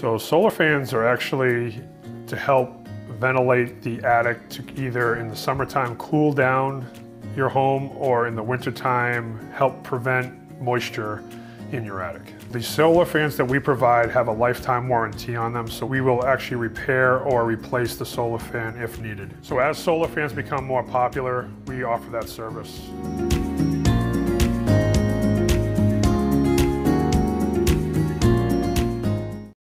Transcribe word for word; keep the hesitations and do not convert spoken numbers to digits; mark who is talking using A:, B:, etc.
A: So solar fans are actually to help ventilate the attic to either in the summertime cool down your home or in the wintertime help prevent moisture in your attic. The solar fans that we provide have a lifetime warranty on them, so we will actually repair or replace the solar fan if needed. So as solar fans become more popular, we offer that service.